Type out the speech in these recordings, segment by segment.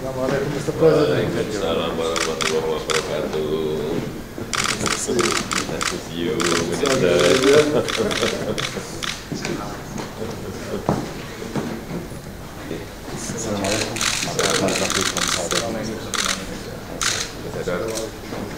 Assalamualaikum, Mr. President. Waalaikumsalam warahmatullahi wabarakatuh. Nice to see you, Minister. Assalamualaikum warahmatullahi wabarakatuh.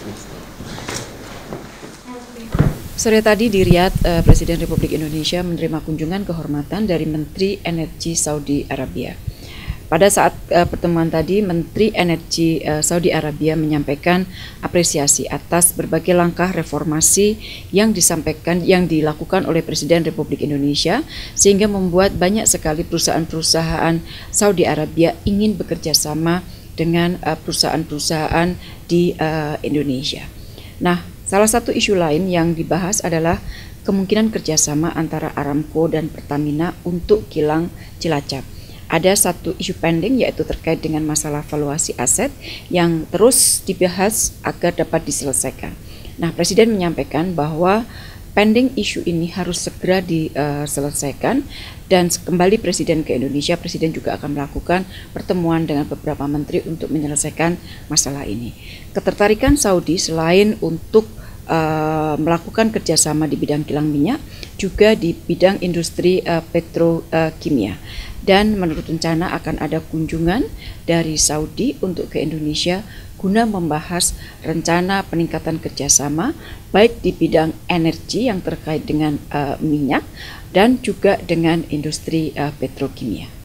Sore tadi di Riyadh, Presiden Republik Indonesia menerima kunjungan kehormatan dari Menteri Energi Saudi Arabia. Pada saat pertemuan tadi, Menteri Energi Saudi Arabia menyampaikan apresiasi atas berbagai langkah reformasi yang dilakukan oleh Presiden Republik Indonesia, sehingga membuat banyak sekali perusahaan-perusahaan Saudi Arabia ingin bekerja sama dengan perusahaan-perusahaan di Indonesia. Nah, salah satu isu lain yang dibahas adalah kemungkinan kerjasama antara Aramco dan Pertamina untuk kilang Cilacap. Ada satu isu pending, yaitu terkait dengan masalah valuasi aset yang terus dibahas agar dapat diselesaikan. Nah, Presiden menyampaikan bahwa pending isu ini harus segera diselesaikan, dan kembali Presiden ke Indonesia, Presiden juga akan melakukan pertemuan dengan beberapa menteri untuk menyelesaikan masalah ini. Ketertarikan Saudi selain untuk melakukan kerjasama di bidang kilang minyak, juga di bidang industri petrokimia. Dan menurut rencana akan ada kunjungan dari Saudi untuk ke Indonesia guna membahas rencana peningkatan kerjasama baik di bidang energi yang terkait dengan minyak dan juga dengan industri petrokimia.